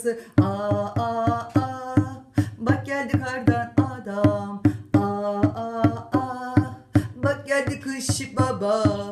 babası. Aa aa aa, bak geldi kardan adam. Aa aa aa, bak geldi kış baba.